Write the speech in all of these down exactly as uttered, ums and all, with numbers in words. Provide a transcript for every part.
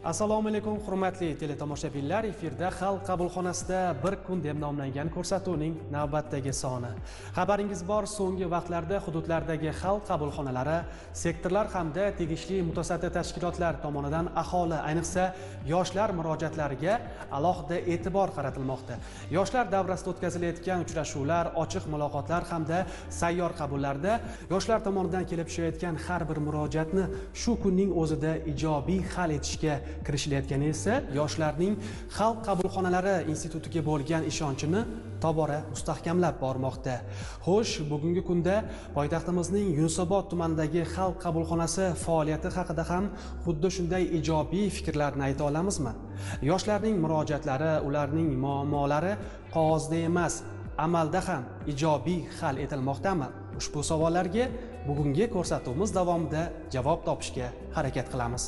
Assalomu alaykum hurmatli teletomoshabinlar, efirda Xalq qabulxonasida bir kun deb nomlangan ko'rsatuvning navbatdagi soni. Xabaringiz bor, so'nggi vaqtlarda hududlardagi xalq qabulxonalari, sektorlar hamda tegishli mutasaddi tashkilotlar tomonidan aholi, ayniqsa yoshlar murojaatlariga alohida e'tibor qaratilmoqda. Yoshlar davrasida o'tkazilayotgan uchrashuvlar, ochiq muloqotlar hamda sayyor qabullarda yoshlar tomonidan kelib tushayotgan har bir murojaatni shu kunning o'zida ijobiy hal etishga kirishilayotgani esa yoshlarning xalq qabulxonalari institutiga bo'lgan ishonchini tobora mustahkamlab bormoqda. Xo'sh, bugungi kunda poytaxtimizning Yunusobod tumanidagi xalq qabulxonasi faoliyati haqida ham xuddi shunday ijobiy fikrlarni ayta olamizmi? Yoshlarning murojaatlari, ularning muammolari qog'ozda emas, amalda ham ijobiy hal etilmoqdami? Ushbu savollarga bugungi ko'rsatuvimiz davomida javob topishga harakat qilamiz.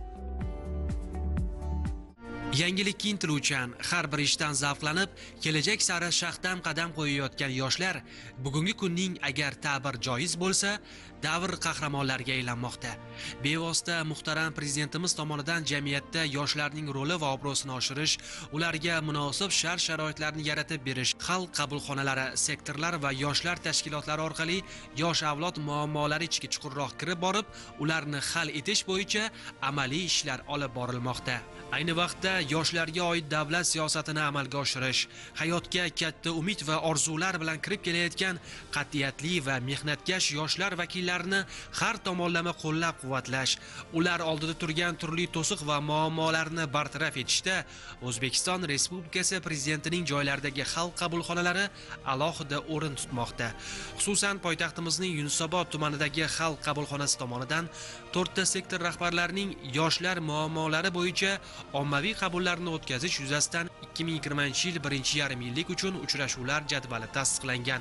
Yangilikka intiluvchan, har bir ishdan zavqlanib, kelajak sari shaxdam qadam qo'yayotgan yoshlar bugungi kunning agar ta'bir joiz bo'lsa, davr qahramonlariga aylanmoqda. Bevosita muhtaram prezidentimiz tomonidan jamiyatda yoshlarning roli va obro'sini oshirish, ularga munosib shart-sharoitlarni yaratib berish, xalq qabulxonalari, sektorlar va yoshlar tashkilotlari orqali yosh avlod muammolari ichiga chuqurroq kirib borib, ularni hal etish bo'yicha amaliy ishlar olib borilmoqda. Ayni vaqtda yoshlarga oid davlat siyosatini amalga oshirish, hayotga katta umid va orzular bilan kirib kelayotgan qat'iyatli va mehnatkash yoshlar vakillarini har tomonlama qo'llab-quvvatlash, ular oldida turgan turli to'siq va muammolarni bartaraf etishda O'zbekiston Respublikasi Prezidentining joylaridagi xalq qabulxonalari alohida o'rin tutmoqda. Xususan, poytaxtimizning Yunusobod tumanidagi xalq qabulxonasi tomonidan to'rtta sektor rahbarlarining yoshlar muammolari bo'yicha ommaviy qabullarni o'tkazish yuzasidan ikki ming yigirmanchi yil birinchi yarim yillik uchun uchrashuvlar jadvali tasdiqlangan.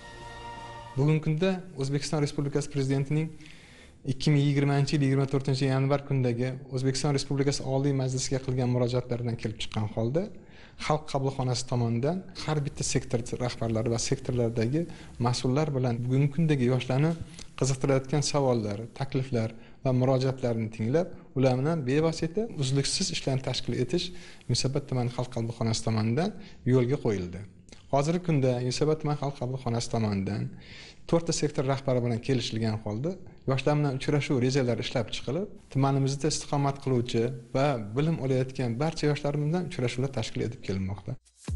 Bugungi kunda O'zbekiston Respublikasi Prezidentining ikki ming yigirmanchi yil yigirma to'rtinchi yanvar kundagi O'zbekiston Respublikasi Oliy Majlisiga qilgan murojaatlaridan kelib chiqqan holda xalq qabulxonasi tomonidan har bitta sektor rahbarlari va sektorlardagi mas'ullar bilan bugungi kundagi yoshlarni qiziqtirayotgan savollar, takliflar va murojaatlarni tinglab, ular bilan bevosita uzluksiz ishlarni tashkil etish Yunusobod tuman xalq qabulxonasi tomonidan yo'lga qo'yildi. Hozirgi kunda Yunusobod tuman xalq qabulxonasi tomonidan to'rtta sektor rahbari bilan kelishilgan holda yoshlar bilan uchrashuv rejalari ishlab chiqilib, tumanimizda istiqomat qiluvchi va bilim olayotgan barcha yoshlarimiz bilan uchrashuvlar tashkil etib kelinmoqda.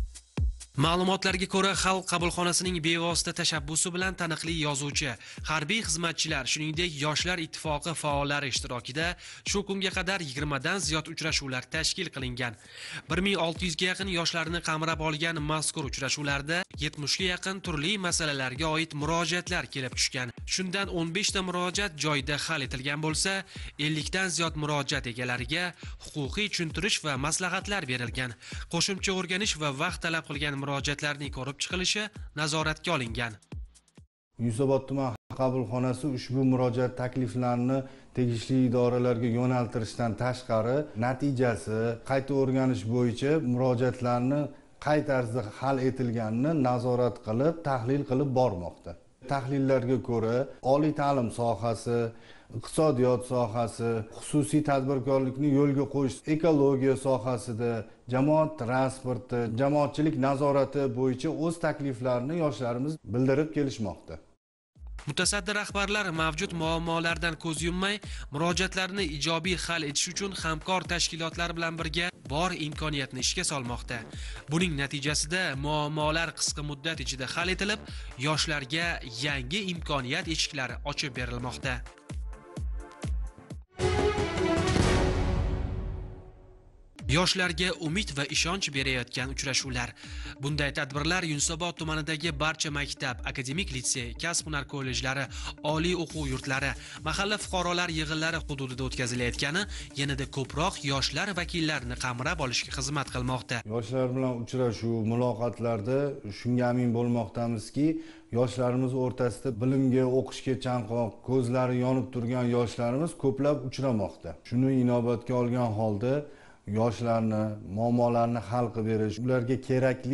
Ma'lumotlarga ko'ra, xalq qabulxonasining bevosita tashabbusi bilan taniqli yozuvchi, harbiy xizmatchilar, shuningdek yoshlar ittifoqi faollari ishtirokida shu kunga qadar yigirmadan ziyod uchrashuvlar tashkil qilingan. bir ming olti yuzga yaqin yoshlarni qamrab olgan mazkur uchrashuvlarda yetmishga yaqin turli masalalarga oid murojaatlar kelib tushgan. Shundan o'n beshta murojaat joyida hal etilgan bo'lsa, ellikdan ziyod murojaat egalariga huquqiy tushuntirish va maslahatlar berilgan. Qo'shimcha o'rganish va vaqt talab qilgan murojaatlarning ko'rib chiqilishi nazoratga olingan. Yunusobod tuman qabulxonasi ushbu murojaat takliflarini tegishli idoralarga yo'naltirishdan tashqari natijasi qayta o'rganish bo'yicha murojaatlarni qay tarzda hal etilganini nazorat qilib, tahlil qilib bormoqda. Tahlillarga ko'ra, oliy ta'lim sohasi, iqtisodiyot sohasi, xususiy tadbirkorlikni yo'lga qo'yish, ekologiya sohasida, jamoat transporti, jamoatchilik nazorati bo'yicha o'z takliflarini yoshlarimiz bildirib kelishmoqda. Mutasaddi rahbarlar mavjud muammolardan ko'z yummay, murojaatlarni ijobiy hal etish uchun hamkor tashkilotlar bilan birga bor imkoniyatni ishga solmoqda. Buning natijasida muammolar qisqa muddat ichida hal etilib, yoshlarga yangi imkoniyat eshiklari ochib berilmoqda. Yoshlarga umid va ishonch berayotgan uchrashuvlar. Bunday tadbirlar Yunusobod tumanidagi barcha maktab, akademik litsey, kasb-hunar kollejlari, oliy o'quv yurtlari, mahalla fuqarolar yig'inlari hududida o'tkazilayotgani yanada ko'proq yoshlar vakillarini qamrab olishga xizmat qilmoqda. Yoshlar bilan uchrashuv, muloqotlarda shunga amin bo'lmoqdamizki, yoshlarimiz o'rtasida bilimga, o'qishga chanqoq, ko'zlari yonib turgan yoshlarimiz ko'plab uchramoqda. Shuni inobatga olgan holda yoshlarni muammolarini hal qilib berish, ularga kerakli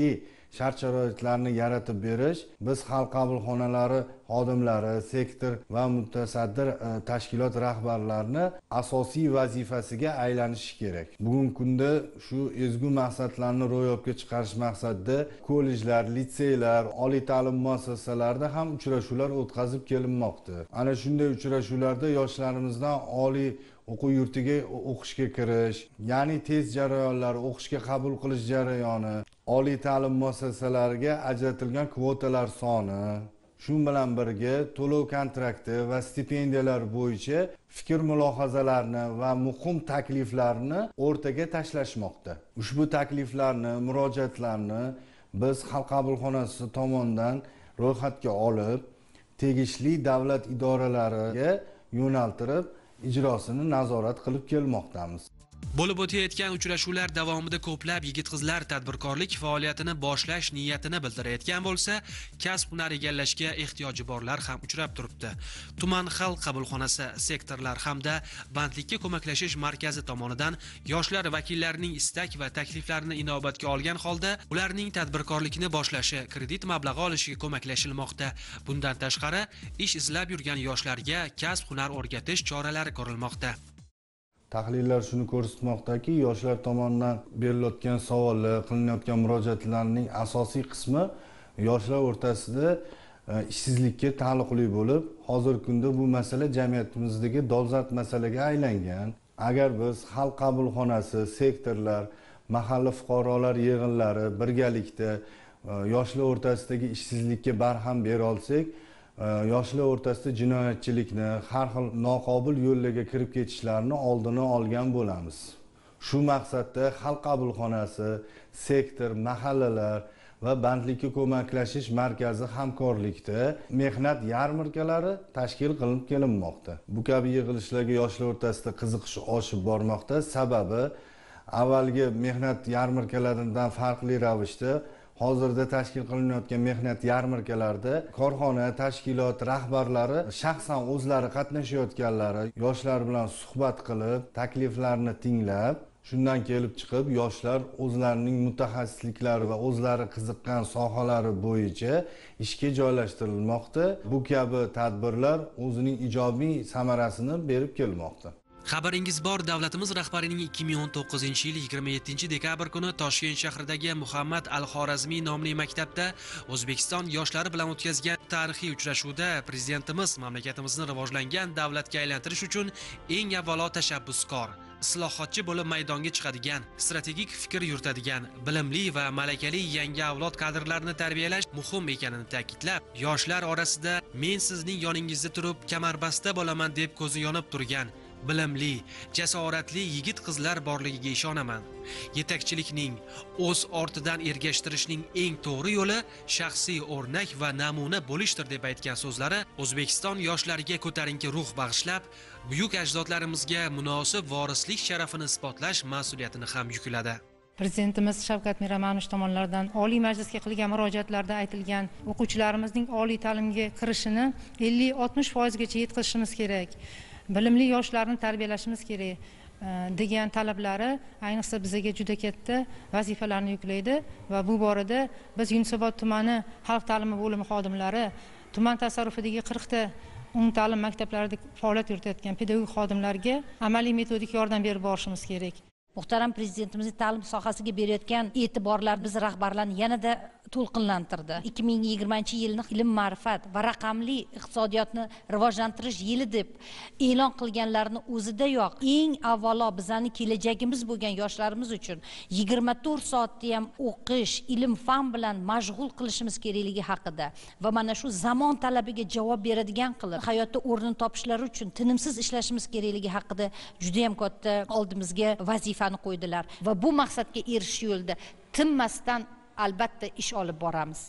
shart-sharoitlarni yaratib berish biz xalq qabulxonalari xodimlari, sektor va mutasaddi tashkilot rahbarlarini asosiy vazifasiga aylanishi kerak. Bugungi kunda shu ezgu maqsadlarni ro'yobga chiqarish maqsadida kollejlar, litseylar, oliy ta'lim muassasalarida ham uchrashuvlar o'tkazib kelinmoqda. Ana shunday uchrashuvlarda yoshlarimizdan oliy o'quv yurtiga o'qishga kirish, ya'ni test jarayonlari, o'qishga qabul qilish jarayoni, oliy ta'lim muassasalariga ajratilgan kvotalar soni, shu bilan birga to'lov kontrakti va stipendiyalar bo'yicha fikr mulohazalarni va muhim takliflarni o'rtaga tashlashmoqda. Ushbu takliflarni, murojaatlarni biz xalq qabulxonasi tomonidan ro'yxatga olib, tegishli davlat idoralariga yo'naltirib, ijrosini nazorat qilib kelmoqdamiz. Bo'lib o'tayotgan uchrashuvlar davomida ko'plab yigit-qizlar tadbirkorlik faoliyatini boshlash niyatini bildirayotgan bo'lsa, kasb-hunar egallashga ehtiyoji borlar ham uchrab turibdi. Tuman xalq qabulxonasi, sektorlar hamda bandlikka ko'maklashish markazi tomonidan yoshlar vakillarining istak va takliflarini inobatga olgan holda ularning tadbirkorlikni boshlashi, kredit mablag'i olishiga ko'maklashilmoqda. Bundan tashqari, ish izlab yurgan yoshlarga kasb-hunar o'rgatish choralari ko'rilmoqda. Tahlillar shuni ko'rsatmoqdaki, yoshlar tomonidan berilayotgan savollar, qilinayotgan murojaatlarning asosiy qismi yoshlar o'rtasida ishsizlikka taalluqli bo'lib, hozirgi kunda bu masala jamiyatimizdagi dolzarb masalaga aylangan. Agar biz xalq qabulxonasi, sektorlar, mahalla fuqarolar yig'inlari birgalikda yoshlar o'rtasidagi ishsizlikka barham bera olsak, yoshlar o'rtasida jinoyatchilikni, har xil noqobil yo'llarga kirib ketishlarini oldini olgan bo'lamiz. Shu maqsadda xalq qabulxonasi, sektor, mahallalar va bandlikka ko'maklashish markazi hamkorlikda mehnat yarmarkalari tashkil qilinib kelinmoqda. Bu kabi yig'ilishlarga yoshlar o'rtasida qiziqish oshib bormoqda. Sababi avvalgi mehnat yarmarkalaridan farqli ravishda hozirda tashkil qilinayotgan mehnat yarmarkalarida korxona, tashkilot rahbarlari shaxsan o'zlari qatnashayotganlari, yoshlar bilan suhbat qilib, takliflarni tinglab, shundan kelib chiqib yoshlar o'zlarining mutaxassisliklari va o'zlari qiziqqan sohalari bo'yicha ishga joylashtirilmoqda. Bu kabi tadbirlar o'zining ijobiy samarasini berib kelmoqda. Xabaringiz bor, davlatimiz rahbarining ikki ming o'n to'qqizinchi yil yigirma yettinchi dekabr kuni Toshkent shahridagi Muhammad al-Xorazmiy nomli maktabda O'zbekiston yoshlari bilan o'tkazgan tarixiy uchrashuvda prezidentimiz mamlakatimizni rivojlangan davlatga aylantirish uchun eng avvalo tashabbuskor, islohotchi bo'lib maydonga chiqadigan, strategik fikr yuritadigan, bilimli va malakali yangi avlod kadrlarini tarbiyalash muhim ekanini ta'kidlab, yoshlar orasida men sizning yoningizda turib kamarbasta bo'laman deb ko'zi yonib turgan bilimli, jasoratli yigit-qizlar borligiga ishonaman. Yetakchilikning, o'z ortidan ergashtirishning eng to'g'ri yo'li shaxsiy o'rnak va namuna bo'lishdir deb aytgan so'zlari O'zbekiston yoshlariga ko'tarinki ruh bag'ishlab, buyuk ajdodlarimizga munosib vorislik sharafini isbotlash mas'uliyatini ham yukladi. Prezidentimiz Shavkat Miromonovich tomonidan Oliy Majlisga qilgan murojaatlarda aytilgan o'quvchilarimizning oliy ta'limga kirishini ellik oltmish foiz gacha yetkazishimiz kerak. Bilimli yoshlarni tarbiyalashimiz kerak degan talablari ayniqsa bizga juda katta vazifalarni yuklaydi va bu borada biz Yunusobod tumani xalq ta'limi bo'limi xodimlari, tuman tasarrufidagi qirq ta umumta'lim maktablarida faoliyat yuritayotgan pedagogik xodimlarga amaliy metodik yordam berib borishimiz kerak. Muhtaram Prezidentimizning ta'lim sohasiga berayotgan e'tiborlar biz rahbarlarni yanada to'lqinlantirdi. ikki ming yigirmanchi yilni ilm, ma'rifat va raqamli iqtisodiyotni rivojlantirish yili deb e'lon qilganlarning o'zidayoq eng avvalo bizning kelajagimiz bo'lgan yoshlarimiz uchun yigirma to'rt soatda ham o'qish, ilm, fan bilan mashg'ul qilishimiz kerakligi haqida va mana shu zamon talabiga javob beradigan qilib hayotda o'rnini topishlari uchun tinimsiz ishlashimiz kerakligi haqida juda ham katta oldimizga vazifani qo'ydilar va bu maqsadga erishish yo'lida tinmasdan albatta ish olib boramiz.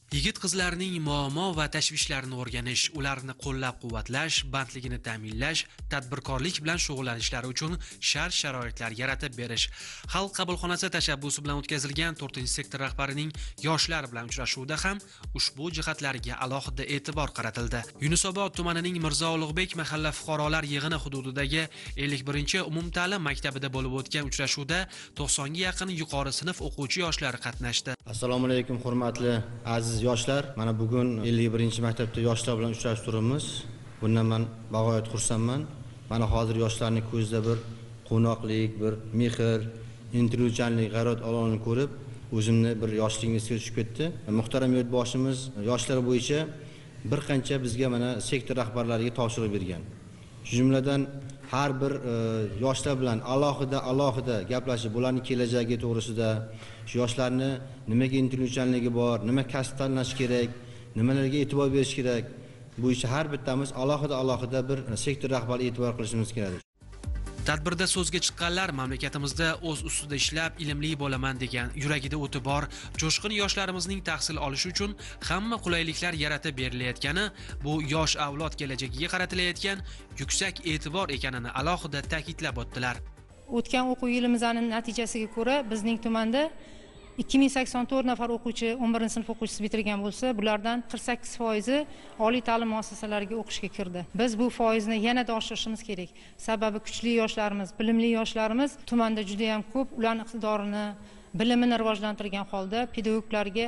Yigit-qizlarning muammo va tashvishlarini o'rganish, ularni qo'llab-quvvatlash, bandligini ta'minlash, tadbirkorlik bilan shug'ullanishlari uchun shart-sharoitlar yaratib berish. Xalq qabulxonasi tashabbusi bilan o'tkazilgan to'rtinchi sektor rahbarining yoshlar bilan uchrashuvida ham ushbu jihatlarga alohida e'tibor qaratildi. Yunusobod tumanining Mirzo Ulug'bek mahalla fuqarolar yig'ini hududidagi ellik birinchi umumta'lim maktabida bo'lib o'tgan uchrashuvda to'qsonga yaqin yuqori sinf o'quvchi yoshlar qatnashdi. Assalomu alaykum hurmatli aziz yoshlar. Mana bugun ellik birinchi maktabda yoshlar bilan uchrashib turibmiz. Bundan men bag'oyat xursandman. Mana hozir yoshlarning ko'zida bir qo'noqlik, bir mehr, intiluvchanlik, g'ayrat oloni ko'rib, o'zimni bir yoshligimga tushib ketdi. Muhtaram yurtboshimiz yoshlar bo'yicha bir qancha bizga mana sektor rahbarlariga topshiriq bergan. Shu jumladan har bir e, yoshlar bilan alohida alohida gaplashib, ularning kelajagi to'g'risida, shu yoshlarni nimaga intiluvchanligi bor, nima kasb tanlash kerak, nimalarga e'tibor berish kerak, bu ishga har bittamiz alohida alohida bir sektor rahbari e'tibor qilishimiz kerak. Tadbirda so'zga chiqqanlar mamlakatimizda o'z ustida ishlab, ilmli bo'laman degan, yuragida o'ti bor, jo'shqin yoshlarimizning tahsil olishi uchun hamma qulayliklar yaratib berilayotgani, bu yosh avlod kelajagiga qaratilayotgan yuksak e'tibor ekanini alohida ta'kidlab o'tdilar. O'tgan o'quv yilimizning natijasiga ko'ra bizning tumanda ikki ming sakson to'rt nafar o'quvchi o'n birinchi sinf o'quvchisi bitirgan bo'lsa, bulardan qirq sakkiz foizi oliy ta'lim muassasalariga o'qishga kirdi. Biz bu foizni yanada oshirishimiz kerak. Sababi kuchli yoshlarimiz, bilimli yoshlarimiz tumanda juda ham ko'p, ularning iqtidorini, bilimini rivojlantirgan holda pedagoglarga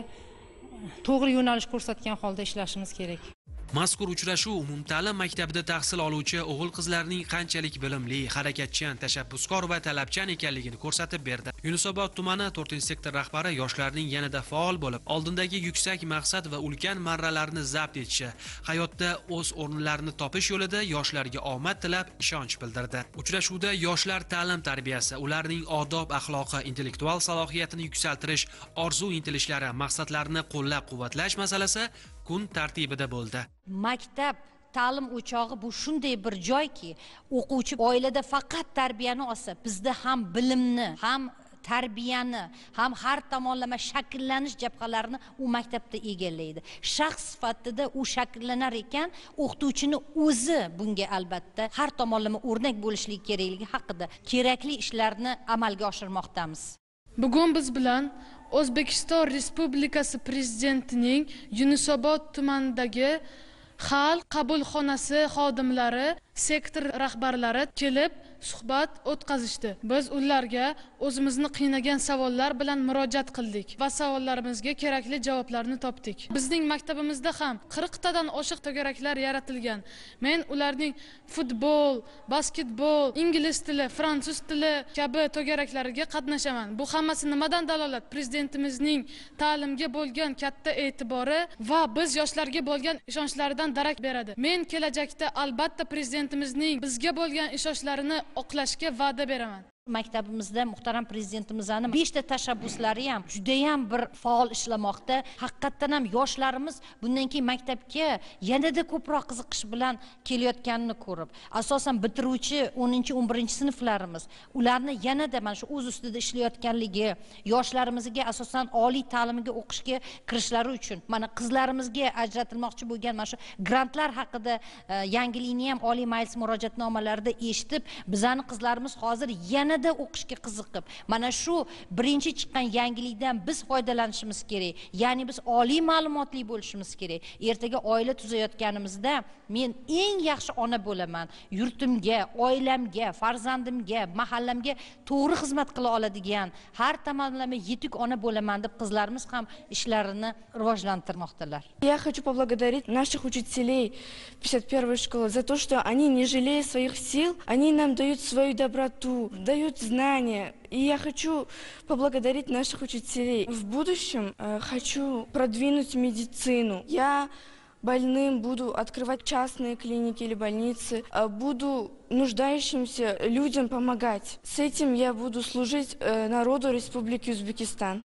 to'g'ri yo'nalish ko'rsatgan holda ishlashimiz kerak. Mazkur uchrashuv umumta'lim maktabida tahsil oluvchi o'g'il-qizlarning qanchalik bilimli, harakatchan, tashabbuskor va talabchan ekanligini ko'rsatib berdi. Yunusobod tumani to'rtinchi sektor rahbari yoshlarning yanada faol bo'lib, oldindagi yuksak maqsad va ulkan marralarni zabt etishi, hayotda o'z o'rnlarini topish yo'lida yoshlarga omad tilab, ishonch bildirdi. Uchrashuvda yoshlar ta'lim tarbiyasi, ularning odob, axloqi, intellektual salohiyatini yuksaltirish, orzu intilishlari, maqsadlarini qo'llab-quvvatlash masalasi kun tartibida bo'ldi. Maktab ta'lim o'chog'i bu shunday bir joyki, o'quvchi oilada faqat tarbiyani olsa, bizda ham bilimni, ham tarbiyani, ham har tomonlama shakllanish jabhalarini u maktabda egallaydi. Shaxs sifatida u shakllanar ekan, o'qituvchini o'zi bunga albatta har tomonlama o'rnak bo'lishligi kerakligi haqida kerakli ishlarni amalga oshirmoqdamiz. Bugun biz bilan O'zbekiston Respublikasi Prezidentining Yunusobod tumanidagi xalq qabulxonasi xodimlari, sektor rahbarlari kelib suhbat o'tkazishdi. Biz ularga o'zimizni qiynagan savollar bilan murojaat qildik va savollarimizga kerakli javoblarni topdik. Bizning maktabimizda ham qirq tadan oshiq to'garaklar yaratilgan. Men ularning futbol, basketbol, ingliz tili, fransuz tili kabi to'garaklariga qatnashaman. Bu hammasi nimadan dalolat? Prezidentimizning ta'limga bo'lgan katta e'tibori va biz yoshlarga bo'lgan ishonchlaridan darak beradi. Men kelajakda albatta prezidentimizning bizga bo'lgan ishonchlarini oqlashga va'da beraman. Maktabimizda muhtaram prezidentimizning besh ta tashabbuslari ham juda ham bir faol ishlamoqda. Haqiqatan ham yoshlarimiz bundan keyin maktabga yanada ko'proq qiziqish bilan kelayotganini ko'rib, asosan bitiruvchi o'ninchi o'n birinchi sinflarimiz ularni yanada mana shu o'z ustida ishlayotganligi, yoshlarimizga asosan oliy ta'limga o'qishga kirishlari uchun mana qizlarimizga ajratilmoqchi bo'lgan mana shu grantlar haqida yangilikni ham oliy majlis murojaatnomalarida eshitib, bizning qizlarimiz hozir yana da o'qishga qiziqib, mana shu birinchi chiqqan yangilikdan biz foydalanishimiz kerak. Ya'ni biz oliy ma'lumotli bo'lishimiz kerak. Ertaga oila tuzayotganimizda men eng yaxshi ona bo'laman. Yurtimga, oilamga, farzandimga, mahallamga to'g'ri xizmat qila oladigan, har tomonlama yetuk ona bo'laman deb qizlarimiz ham ishlarini rivojlantirmoqdalar. Я хочу поблагодарить наших учителей пятьдесят первой школы за то, что они, не жалея своих сил, они нам дают свою доброту, дают знания. И я хочу поблагодарить наших учителей. В будущем э, хочу продвинуть медицину. Я больным буду открывать частные клиники или больницы, э, буду нуждающимся людям помогать. С этим я буду служить э, народу Республики Узбекистан.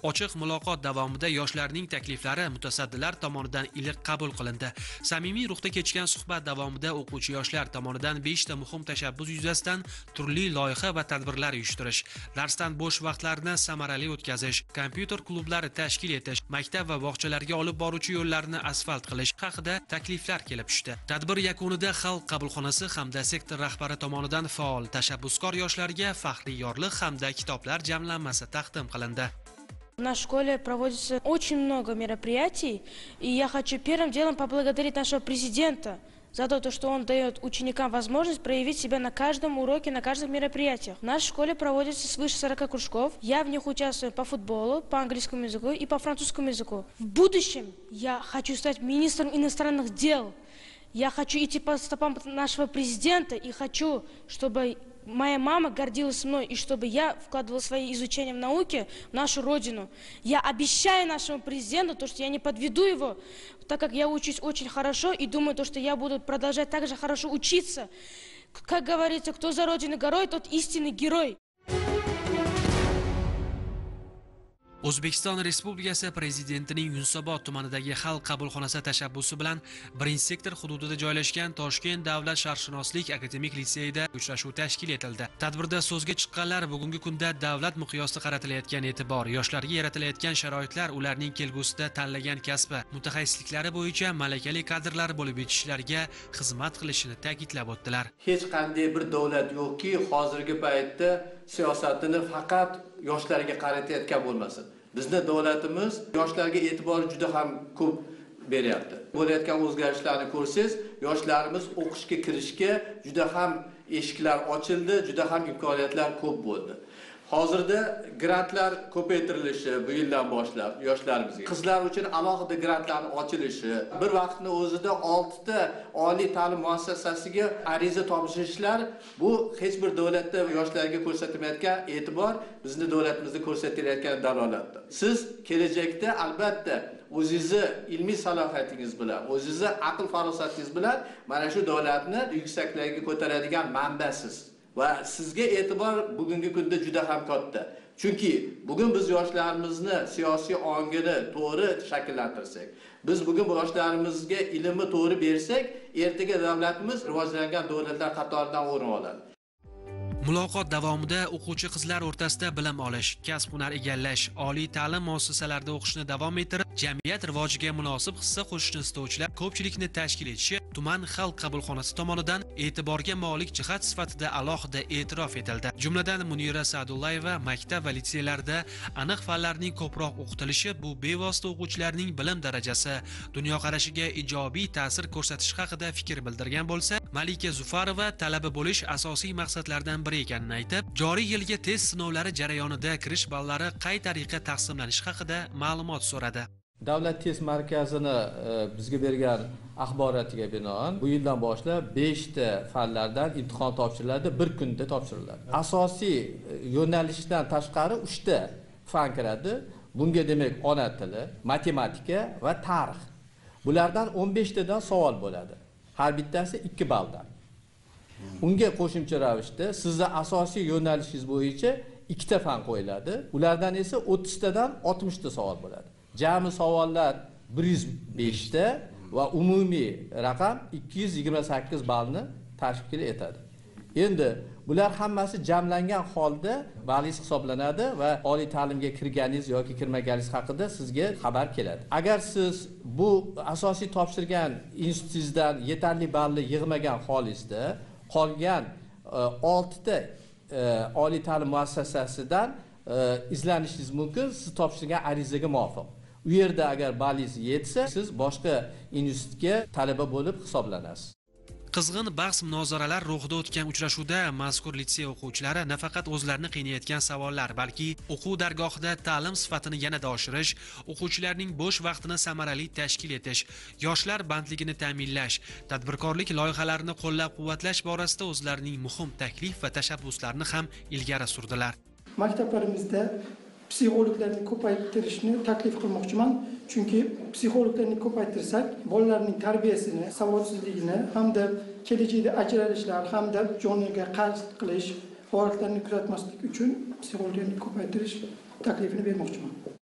Ochiq muloqot davomida yoshlarning takliflari mutasaddilar tomonidan iliq qabul qilindi. Samimiy ruhda kechgan suhbat davomida o'quvchi yoshlar tomonidan besh ta muhim tashabbus yuzasidan turli loyiha va tadbirlar uyushtirish, darsdan bo'sh vaqtlarni samarali o'tkazish, kompyuter klublari tashkil etish, maktab va bog'chalarga olib boruvchi yo'llarni asfalt qilish haqida takliflar kelib tushdi. Tadbir yakunida Xalq qabulxonasi hamda sektor rahbari tomonidan faol tashabbuskor yoshlarga faxriy yorliq hamda kitoblar jamlanmasi taqdim qilindi. В нашей школе проводится очень много мероприятий, и я хочу первым делом поблагодарить нашего президента за то, что он дает ученикам возможность проявить себя на каждом уроке, на каждом мероприятии. В нашей школе проводится свыше сорока кружков. Я в них участвую по футболу, по английскому языку и по французскому языку. В будущем я хочу стать министром иностранных дел. Я хочу идти по стопам нашего президента и хочу, чтобы моя мама гордилась мной, и чтобы я вкладывала свои изучения в науке в нашу родину. Я обещаю нашему президенту, то, что я не подведу его, так как я учусь очень хорошо и думаю, то, что я буду продолжать так же хорошо учиться. Как говорится, кто за родину горой, тот истинный герой. O'zbekiston Respublikasi Prezidentining Yunusobod tumanidagi Xalq qabulxonasi tashabbusi bilan birinchi sektor hududida joylashgan Toshkent davlat sharqshunoslik akademik litseyida uchrashuv tashkil etildi. Tadbirda so'zga chiqqanlar bugungi kunda davlat miqyosida qaratilayotgan e'tibor, yoshlarga yaratilayotgan sharoitlar, ularning kelgusida tanlagan kasbi, mutaxassisliklari bo'yicha malakali kadrlar bo'lib yetishishlariga xizmat qilishini ta'kidlab o'tdilar. Hech qanday bir davlat yo'qki, hozirgi paytda siyosatini faqat yoshlarga qaratayotgan bo'lmasin. Bizning davlatimiz yoshlarga e'tibor juda ham ko'p beryapti. Bo'layotgan o'zgarishlarni ko'rsangiz, yoshlarimiz o'qishga kirishga juda ham eshiklar ochildi, juda ham imkoniyatlar ko'p bo'ldi. Hozirda grantlar ko'paytirilishi bu yildan boshlab yoshlarimizga, qizlar uchun alohida grantlar ochilishi, bir vaqtning o'zida olti ta oliy ta'lim muassasasiga ariza topshirishlar, bu hech bir davlatda yoshlarga ko'rsatilmayotgan e'tibor bizning davlatimizda ko'rsatilayotgan dalolatdir. Siz kelajakda albatta o'zingizni ilmiy salohiyatingiz bilan, o'zingizni aql farosatingiz bilan mana shu davlatni yuksaklarga ko'taradigan manbasiz. Va sizga e'tibor bugungi kunda juda ham katta. Chunki bugun biz yoshlarimizni siyosiy ongini to'g'ri shakllantirsak, biz bugun yoshlarimizga ilmni to'g'ri bersak, ertaga davlatimiz rivojlangan davlatlar qatoridan o'rin oladi. Muloqot davomida o'quvchi qizlar o'rtasida bilim olish, kasb-hunar egallash, oliy ta'lim muassasalarida o'qishni davom ettirib, jamiyat rivojiga munosib hissa qo'shishni istovchilar ko'pchilikni tashkil etishi tuman Xalq qabulxonasi tomonidan e'tiborga molik jihat sifatida alohida e'tirof etildi. Jumladan Munira Sa'dullayeva maktab va litseylarda aniq fanlarning ko'proq o'qitilishi bu bevosita o'quvchilarning bilim darajasi, dunyoqarashiga ijobiy ta'sir ko'rsatishi haqida fikr bildirgan bo'lsa, Malika Zufarova talaba bo'lish asosiy maqsadlardan biri ekanini aytib, joriy yilga test sinovlari jarayonida kirish ballari qay tariqa taqsimlanishi haqida ma'lumot so'radi. Davlat test markazini bizga bergan axborotiga binoan bu yildan boshlab besh ta fanlardan imtihon topshiriladi, bir kunda topshiriladi. Asosiy yo'nalishdan tashqari uch ta fan kiradi. Bunga demak ona tili, matematika va tarix. Bulardan o'n besh tadan savol bo'ladi. Har bittasi ikki balldan. Unga qo'shimcha ravishda sizning asosiy yo'nalishingiz bo'yicha ikkita fan qo'yiladi. Ulardan esa o'ttiz tadan oltmish ta savol bo'ladi. Jami savollar bir yuz besh ta va umumiy raqam ikki yuz yigirma sakkiz ballni tashkil etadi. Endi bular hammasi jamlangan holda ballingiz hisoblanadi va oliy ta'limga kirganingiz yoki kirmaganingiz haqida sizga xabar keladi. Agar siz bu asosiy topshirgan institutingizdan yetarli ballni yig'magan holingizda qolgan olti ta oliy ta'lim muassasasidan izlanishingiz mumkin siz topshirgan arizaga muvofiq. U yerda agar ballingiz yetsa, siz boshqa institutga talaba bo'lib hisoblanasiz. Qizg'in bahs-munozaralar ruhida o'tgan uchrashuvda mazkur litsey o'quvchilari nafaqat o'zlarini qiynayotgan savollar, balki o'quv dargohida ta'lim sifatini yanada oshirish, o'quvchilarning bo'sh vaqtini samarali tashkil etish, yoshlar bandligini ta'minlash, tadbirkorlik loyihalarini qo'llab-quvvatlash borasida o'zlarining muhim taklif va tashabbuslarini ham ilgari surdilar. Maktablarimizda psixologlarni ko'paytirishni taklif qilmoqchiman. Chunki psixologlarni ko'paytirsak, bolalarning tarbiyasini, savodsizligini hamda kelajakda ajralishlar hamda joniga qasd qilish holatlarini kuzatmaslik uchun psixologlarni ko'paytirish taklifini bermoqchiman.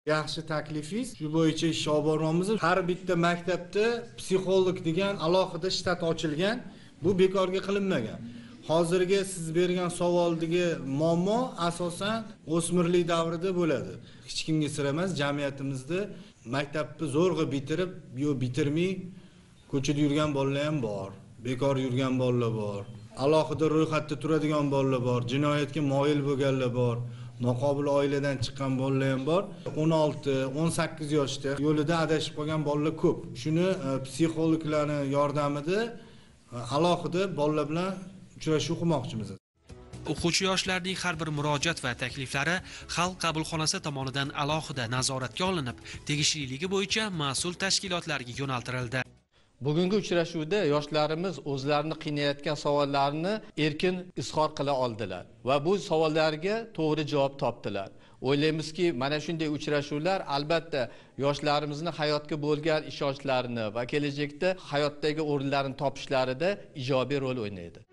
Yaxshi taklifingiz, shu bo'yicha ish olib boramiz. Har bitta maktabda psixolog degan alohida shtat ochilgan. Bu bekorga qilinmagan. Hozirgi siz bergan savoldagi muammo asosan o'smirlik davrida bo'ladi. Hech kimga sir emas, jamiyatimizda maktabni zo'rg'a bitirib, yo bitirmay ko'chada yurgan bolalar ham bor, bekor yurgan bolalar bor, alohida ro'yxatda turadigan bolalar bor, jinoyatga moyil bo'lganlar bor, noqobil oiladan chiqqan bolalar ham bor. o'n olti o'n sakkiz yoshda yo'lida adashib qolgan bolalar ko'p. Shuni psixologlarning yordamida alohida bolalar bilan uchrashuv qilmoqchimiz. O'quvchi yoshlarning har bir murojaat va takliflari xalq qabulxonasi tomonidan alohida nazoratga olinib, tegishliligi bo'yicha mas'ul tashkilotlarga yo'naltirildi. Bugungi uchrashuvda yoshlarimiz o'zlarini qiynayotgan savollarni erkin izhor qila oldilar va bu savollarga to'g'ri javob topdilar. O'ylaymizki, mana shunday uchrashuvlar albatta yoshlarimizni hayotga bo'lgan ishonchlarini va kelajakda hayotdagi o'rinlarini topishlarida ijobiy rol o'ynaydi.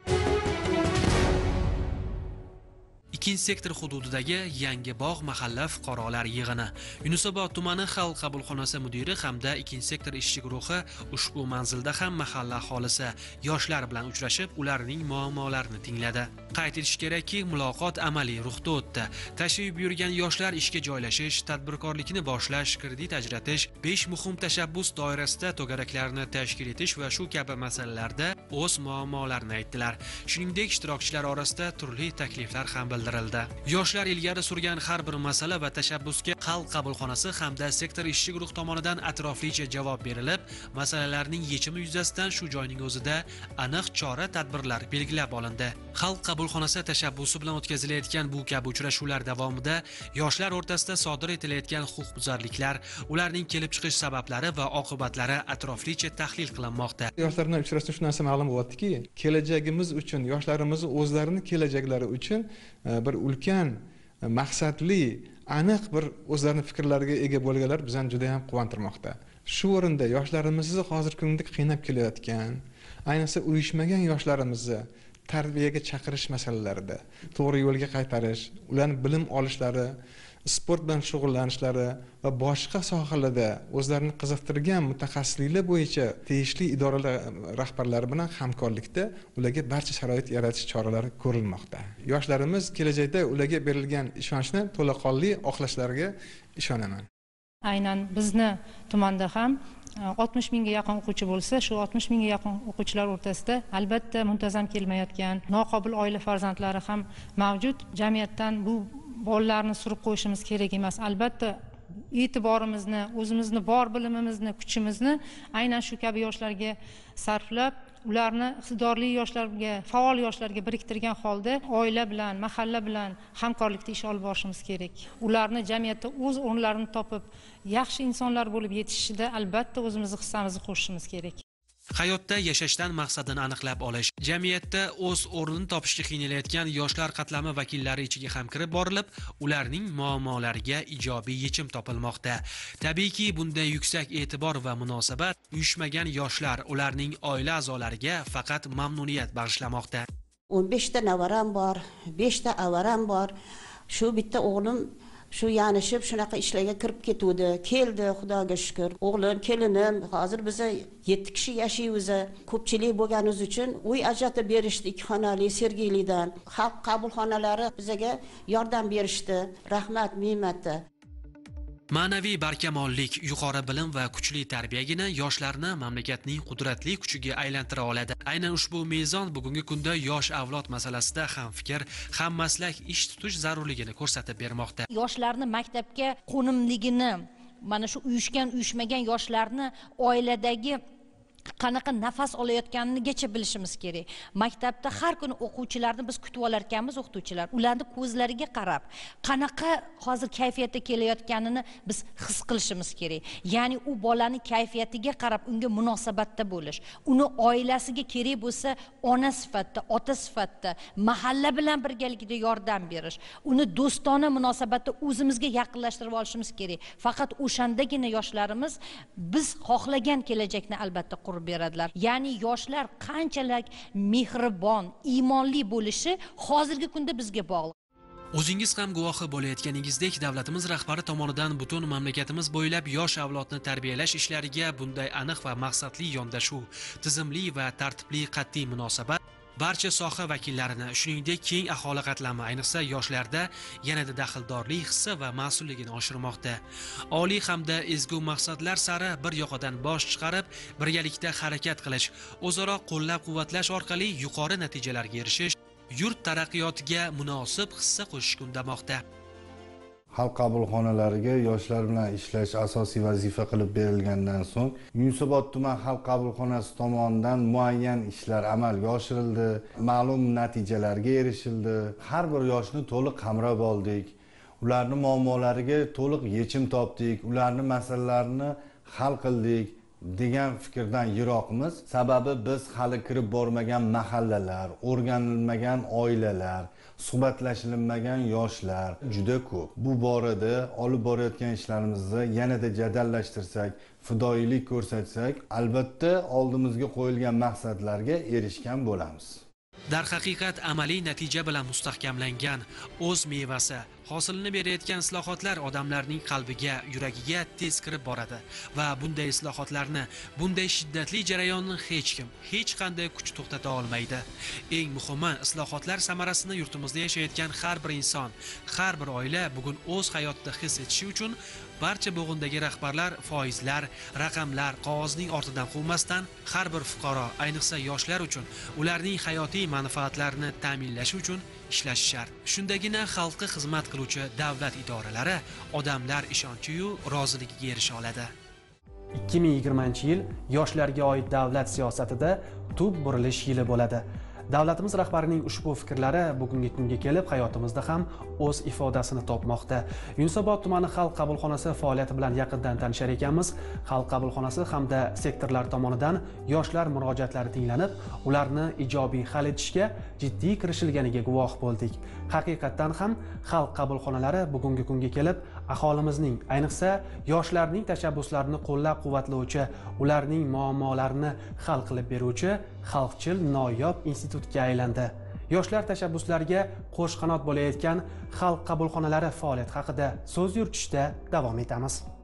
Ikkinchi sektor hududidagi Yangibog' mahalla fuqarolar yig'ini. Yunusobod tumani xalq qabulxonasi mudiri hamda ikkinchi sektor ishchi guruhi ushbu manzilda ham mahalla aholisi yoshlar bilan uchrashib, ularning muammolarini tingladi. Qayd etish kerakki, muloqot amaliy ruhda o'tdi. Tashrif buyurgan yoshlar ishga joylashish, tadbirkorlikni boshlash, kredit ajratish, besh muhim tashabbus doirasida to'garaklarni tashkil etish va shu kabi masalalarda o'z muammolarini aytdilar. Shuningdek, ishtirokchilar orasida turli takliflar ham bildirildi. Yoshlar ilgari surgan har bir masala va tashabbusga xalq qabulxonasi hamda sektor ishchi guruh tomonidan atroflicha javob berilib, masalalarning yechimi yuzasidan shu joyning o'zida aniq chora-tadbirlar belgilab olindi. Xalq qabulxonasi tashabbusi bilan o'tkazilayotgan bu kabi uchrashuvlar davomida yoshlar o'rtasida sodir etilayotgan huquqbuzarliklar, ularning kelib chiqish sabablari va oqibatlari atroflicha tahlil qilinmoqda. Yoshlar bilan uchrashuvda shu narsa ma'lum bo'lyaptiki, kelajagimiz uchun, yoshlarimiz o'zlarining kelajaklari uchun bir ulkan maqsadli, aniq bir o'zlarining fikrlariga ega bo'lganlar bizani juda ham quvontirmoqda. Shu o'rinda yoshlarimizni hozirgi kunda qiynab kelayotgan, ayniqsa uyushmagan yoshlarimizni tarbiyaga chaqirish masalalarida to'g'ri yo'lga qaytarish, ularning bilim olishlari, sport bilan shug'ullanishlari va boshqa sohalarda o'zlarini qiziqtirgan mutaxassisliklar bo'yicha tegishli idoralar rahbarlari bilan hamkorlikda ularga barcha sharoit yaratish choralari ko'rilmoqda. Yoshlarimiz kelajakda ularga berilgan ishonchni to'laqonli oqlashlariga ishonaman. Aynan bizni tumanda ham oltmish mingga yaqin o'quvchi bo'lsa, shu oltmish mingga yaqin o'quvchilar o'rtasida albatta muntazam kelmayotgan noqobil oila farzandlari ham mavjud. Jamiyatdan bu bolalarni surib qo'yishimiz kerak emas. Albatta e'tiborimizni, o'zimizni bor bilimimizni, kuchimizni aynan shu kabi yoshlarga sarflab, ularni iqtidorli yoshlarga, faol yoshlarga biriktirgan holda oila bilan, mahalla bilan hamkorlikda ish olib borishimiz kerak. Ularni jamiyatda o'z o'rnlarini topib, yaxshi insonlar bo'lib yetishishida albatta o'zimizni hissamizni qo'shishimiz kerak. Hayotda yashashdan maqsadini aniqlab olish, jamiyatda o'z o'rnini topishga qiynalayotgan yoshlar qatlami vakillari ichiga ham kirib borilib, ularning muammolariga ijobiy yechim topilmoqda. Tabiiyki, bunday yuksak e'tibor va munosabat uyushmagan yoshlar, ularning oila a'zolariga faqat mamnuniyat bag'ishlamoqda. o'n besh ta navaram bor, besh ta avaram bor. Shu bitta o'g'lim shu yanishib shunaqa ishlarga kirib ketuvdi, keldi, xudoga shukr. O'g'lim, kelinim, hozir biz yetti kishi yashaymiz. Ko'pchilik bo'lganimiz uchun uy ajratib berishdi ikki xonali Sergeylidan. Xalq qabulxonalari bizga yordam berishdi. Rahmat, minnatda. Ma'naviy barkamollik, yuqori bilim va kuchli tarbiyagina yoshlarni mamlakatning qudratli kuchiga aylantira oladi. Aynan ushbu mezon bugungi kunda yosh avlod masalasida ham fikr, ham maslak ish tutish zarurligini ko'rsatib bermoqda. Yoshlarni maktabga qo'nimligini, mana shu uyushgan, uyushmagan yoshlarni oiladagi qanaqa nafas olayotganligigacha bilishimiz kerak. Maktabda har kuni o'quvchilarni biz kutib olar ekanmiz, o'qituvchilar. Ularni ko'zlariga qarab, qanaqa hozir kayfiyatda kelayotganini biz his qilishimiz kerak. Ya'ni u bolani kayfiyatiga qarab unga munosabatda bo'lish, uni oilasiga kerak bo'lsa, ona sifatida, ota sifatida, mahalla bilan birgalikda yordam berish, uni do'stona munosabatda o'zimizga yaqinlashtirib olishimiz kerak. Faqat o'shandagina yoshlarimiz biz xohlagan kelajakni albatta qurib beradilar. Ya'ni yoshlar qanchalik mehribon, iymonli bo'lishi hozirgi kunda bizga bog'liq. O'zingiz ham guvohi bo'layotganingizdek, davlatimiz rahbari tomonidan butun mamlakatimiz bo'ylab yosh avlodni tarbiyalash ishlariga bunday aniq va maqsadli yondashuv, tizimli va tartibli qat'iy munosabat barcha soha vakillarini, shuningdek keng aholi qatlami, ayniqsa yoshlarda yanada daxldorlik hissi va mas'ulligini oshirmoqda. Oliy hamda ezgu maqsadlar sari bir yoqadan bosh chiqarib, birgalikda harakat qilish, o'zaro qo'llab-quvvatlash orqali yuqori natijalarga erishish yurt taraqqiyotiga munosib hissa qo'shishga undamoqda. Xalq qabulxonalariga yoshlar bilan ishlash asosiy vazifa qilib berilgandan so'ng Yunusobod tuman xalq qabulxonasi tomonidan muayyan ishlar amalga oshirildi, ma'lum natijalarga erishildi. Har bir yoshni to'liq qamrab oldik, ularning muammolariga to'liq yechim topdik, ularning masalalarini hal qildik degan fikrdan yiroqmiz. Sababi biz hali kirib bormagan mahallalar, o'rganilmagan oilalar, suhbatlashilmagan yoshlar juda ko'p. Bu borada olib borayotgan ishlarimizni yanada jadallashtirsak, fidoyilik ko'rsatsak, albatta oldimizga qo'yilgan maqsadlarga erishgan bo'lamiz. Darhaqiqat amaliy natija bilan mustahkamlangan o'z mevasi, hosilini berayotgan islohotlar odamlarning qalbiga, yuragiga tez kirib boradi va bunday islohotlarni, bunday shiddatli jarayonni hech kim, hech qanday kuch to'xtata olmaydi. Eng muhimi, islohotlar samarasini yurtimizda yashayotgan har bir inson, har bir oila bugun o'z hayotida his etishi uchun barcha bo'g'indagi rahbarlar foizlar, raqamlar, qog'ozning ortidan quvmasdan har bir fuqaro, ayniqsa yoshlar uchun ularning hayotiy manfaatlarini ta'minlash uchun ishlashi shart. Shundagina xalqqa xizmat qiluvchi davlat idoralari odamlar ishonchi-yu roziligiga erisha oladi. ikki ming yigirmanchi yil yoshlarga oid davlat siyosatida tub burilish yili bo'ladi. Davlatimiz rahbarining ushbu fikrlari bugungi kunga kelib hayotimizda ham o'z ifodasini topmoqda. Yunusobod tumani xalq qabulxonasi faoliyati bilan yaqindan tanishar ekanmiz. Xalq qabulxonasi hamda sektorlar tomonidan yoshlar murojaatlari tinglanib, ularni ijobiy hal etishga jiddiy kirishilganiga guvoh bo'ldik. Haqiqatdan ham xalq qabulxonalari bugungi kunga kelib aholimizning, ayniqsa yoshlarning tashabbuslarini qo'llab-quvvatlovchi, ularning muammolarini hal qilib beruvchi xalqchil noyob institutga aylandi. Yoshlar tashabbuslariga qo'shqanot bo'layotgan xalq qabulxonalari faoliyati haqida so'z yuritishda davom etamiz.